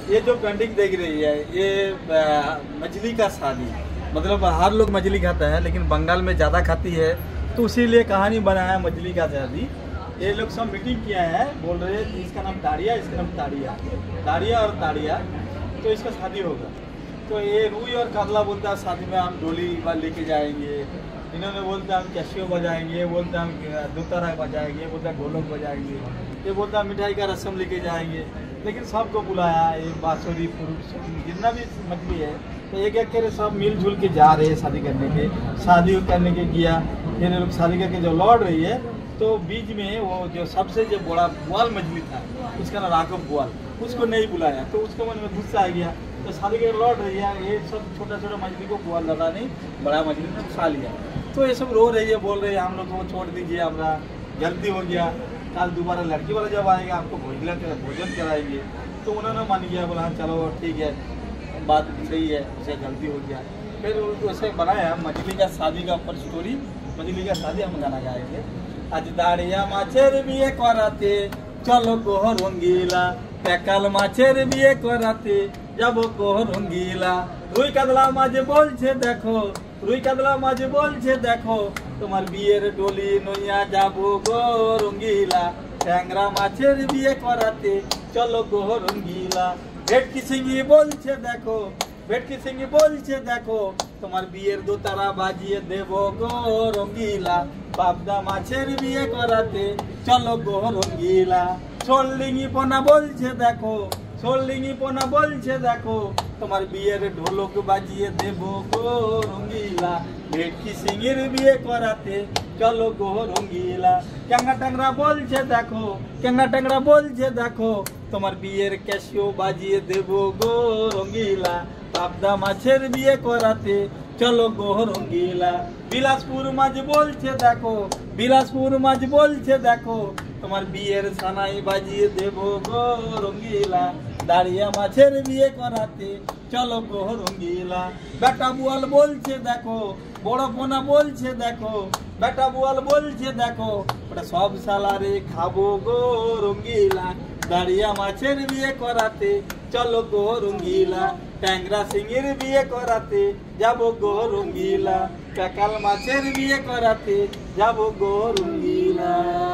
ये जो पेंटिंग देख रही है ये मछली का शादी, मतलब हर लोग मछली खाता है लेकिन बंगाल में ज़्यादा खाती है, तो इसीलिए कहानी बनाया है मछली का शादी। ये लोग सब मीटिंग किया है, बोल रहे हैं इसका नाम ताड़िया, इसका नाम ताड़िया, ताड़िया और ताड़िया, तो इसका शादी होगा। तो ये रूई और कातला बोलता है शादी में हम डोली लेके जाएंगे, इन्होंने बोलते हैं हम कैशियो बजाएंगे, बोलते हैं हम दुतारा बजाएंगे, बोलते हैं ढोलक बजाएंगे, ये बोलता है मिठाई का रस्म लेके जाएंगे। लेकिन सबको बुलाया, ये बाँसुरी पुरुष जितना भी मछली है, तो एक एक करके सब मिलजुल के जा रहे हैं शादी करने के। शादी करने के किया, फिर लोग शादी करके जो लौट रही है, तो बीच में वो जो सबसे जो बड़ा बुआल मछली था, उसका नाम राघव बुआल, उसको नहीं बुलाया, तो उसके मन में गुस्सा आ गया। तो शादी करके लौट रही है, ये सब छोटा छोटा मछली को बुआल लगा नहीं, बड़ा मछली ने खा लिया। तो ये सब रो रही है, बोल रहे हैं हम लोग को छोड़ दीजिए, हमारा गलती हो गया, कल दोबारा लड़की वाला जब आएगा आपको भोजन कराएंगे। तो उन्होंने मान गया, बोला हाँ चलो ठीक है, बात सही है, उसे गलती हो गया। फिर वैसे बनाया मछली का शादी का ऊपर स्टोरी, मछली का शादी हम गाना गाएंगे। आज दाड़िया माछेर बिये कराते चलो गोह रंगीला, पैकाल माछेर बिये कराते जाबो गोह रंगीला, रुई कातला माঝে বলছে দেখো, रुई कातला माঝে বলছে দেখো, তোমার বিয়ের ডলি নইয়া যাবো গো রঙ্গিলা, ট্যাংরা মাছের বিয়ে করাতে চলো গো রঙ্গিলা, ভেটকি সিঙ্গি বলছে দেখো, ভেটকি সিঙ্গি বলছে দেখো, তোমার বিয়ের দোতারা বাজিয়ে দেবো গো রঙ্গিলা, বাবদা মাছের বিয়ে করাতে চলো গো রঙ্গিলা, সোল্লিঙ্গি পোনা বলছে দেখো, সোল্লিঙ্গি পোনা বলছে দেখো, তোমার বিয়ের ঢোলক বাজিয়ে দেবো গো রঙ্গিলা, ভেটকি সিঙ্গির বিয়ে করাতে চলো গো রঙ্গিলা, ট্যাংরা ট্যাংরা বলছে দেখো, ট্যাংরা ট্যাংরা বলছে দেখো, তোমার বিয়ের ক্যাশিও বাজিয়ে দেবো গো রঙ্গিলা, পাবদা মাছের বিয়ে করাতে চলো গো রঙ্গিলা, বিলাসপুর মাছ বলছে দেখো, বিলাসপুর মাছ বলছে দেখো, তোমার বিয়ের সানাই বাজিয়ে দেবো গো রঙ্গিলা, দাঁড়িয়া মাছের বিয়ে করাতে চলো গো রঙ্গিলা, বেটা বুয়াল বলছে দেখো, বড় পোনা বলছে দেখো, বেটা বুয়াল বলছে দেখো, ওটা সব সালারে খাবো গো রঙ্গিলা, দাঁড়িয়া মাছের বিয়ে করাতে চলো গো রঙ্গিলা, ট্যাংরা সিংয়ের বিয়ে করাতে যাবো গো রঙ্গিলা, প্যাকাল মাছের বিয়ে করাতে যাবো গো রঙ্গিলা।